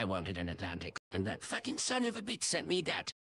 I wanted an Atlantic, and that fucking son of a bitch sent me that.